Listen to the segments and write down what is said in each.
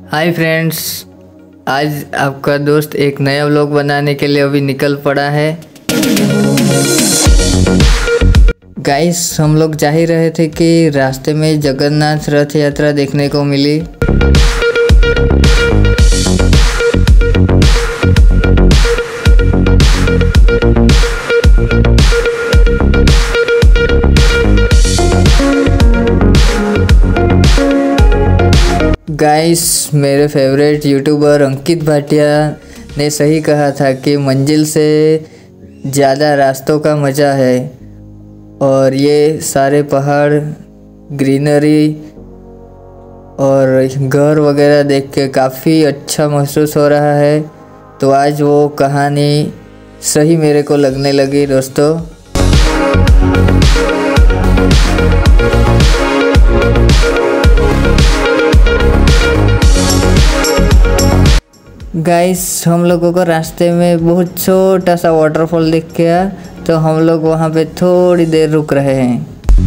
Hi friends, आज आपका दोस्त एक नया व्लॉग बनाने के लिए अभी निकल पड़ा है। गाइस, हम लोग जा ही रहे थे कि रास्ते में जगन्नाथ रथ यात्रा देखने को मिली। गाइस, मेरे फेवरेट यूट्यूबर अंकित भाटिया ने सही कहा था कि मंजिल से ज़्यादा रास्तों का मज़ा है। और ये सारे पहाड़, ग्रीनरी और घर वगैरह देख के काफ़ी अच्छा महसूस हो रहा है। तो आज वो कहानी सही मेरे को लगने लगी दोस्तों। गाइस, हम लोगों को रास्ते में बहुत छोटा सा वाटरफॉल दिख गया, तो हम लोग वहाँ पे थोड़ी देर रुक रहे हैं।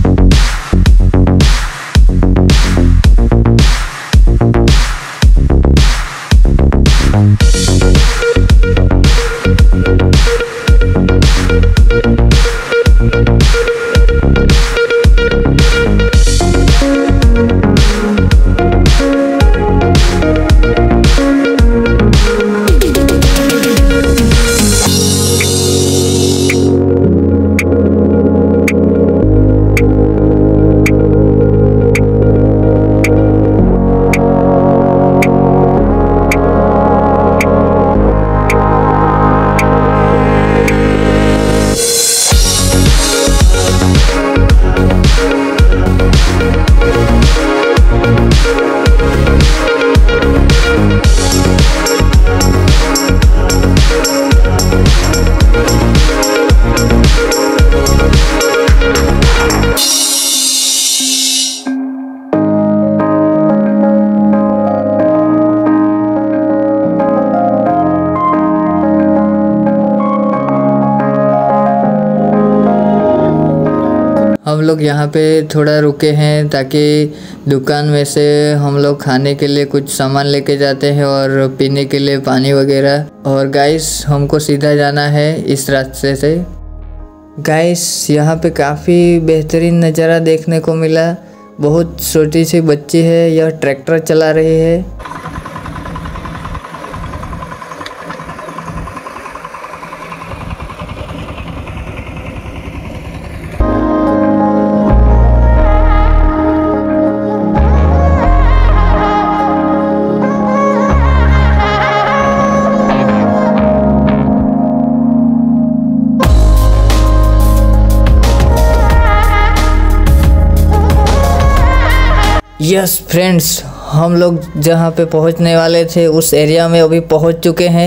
हम लोग यहाँ पे थोड़ा रुके हैं ताकि दुकान में से हम लोग खाने के लिए कुछ सामान लेके जाते हैं और पीने के लिए पानी वगैरह। और गाइस, हमको सीधा जाना है इस रास्ते से। गाइस, यहाँ पे काफ़ी बेहतरीन नज़ारा देखने को मिला। बहुत छोटी सी बच्ची है, यह ट्रैक्टर चला रही है। यस फ्रेंड्स, हम लोग जहाँ पे पहुँचने वाले थे उस एरिया में अभी पहुँच चुके हैं।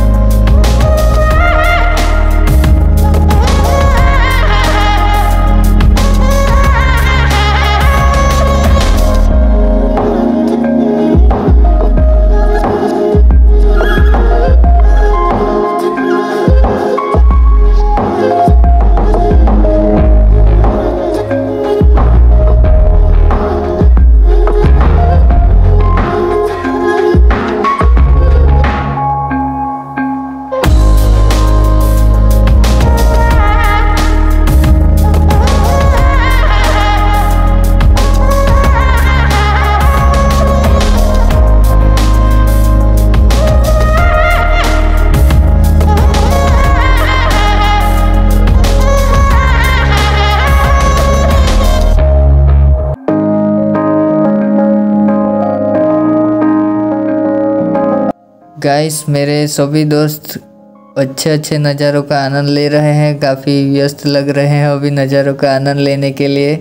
गाइस, मेरे सभी दोस्त अच्छे अच्छे नज़ारों का आनंद ले रहे हैं। काफ़ी व्यस्त लग रहे हैं अभी नज़ारों का आनंद लेने के लिए।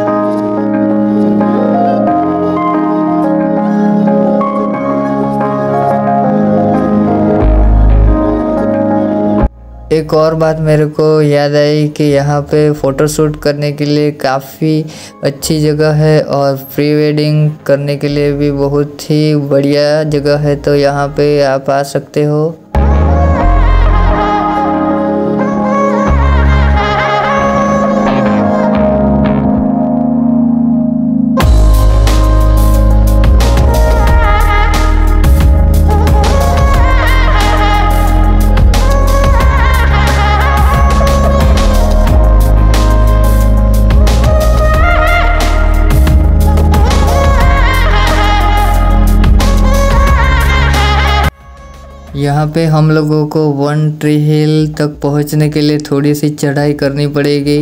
एक और बात मेरे को याद आई कि यहाँ पे फ़ोटोशूट करने के लिए काफ़ी अच्छी जगह है और प्री वेडिंग करने के लिए भी बहुत ही बढ़िया जगह है। तो यहाँ पे आप आ सकते हो। यहाँ पे हम लोगों को वन ट्री हिल तक पहुँचने के लिए थोड़ी सी चढ़ाई करनी पड़ेगी।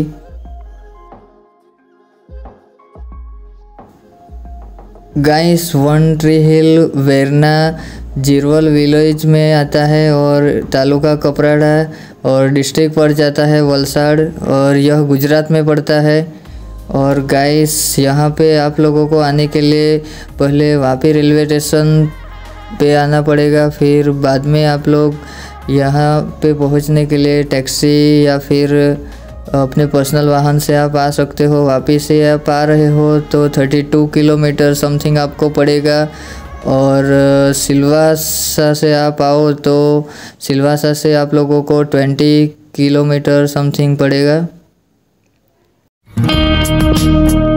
Guys, one tree hill Verna Jirwal village में आता है और तालुका कपराड़ा और डिस्ट्रिक्ट पड़ जाता है वलसाड़, और यह गुजरात में पड़ता है। और गाइस, यहाँ पे आप लोगों को आने के लिए पहले वापी रेलवे स्टेशन पे आना पड़ेगा, फिर बाद में आप लोग यहाँ पे पहुँचने के लिए टैक्सी या फिर अपने पर्सनल वाहन से आप आ सकते हो। वापी से आप आ रहे हो तो 32 किलोमीटर समथिंग आपको पड़ेगा, और सिलवासा से आप आओ तो सिलवासा से आप लोगों को 20 किलोमीटर समथिंग पड़ेगा।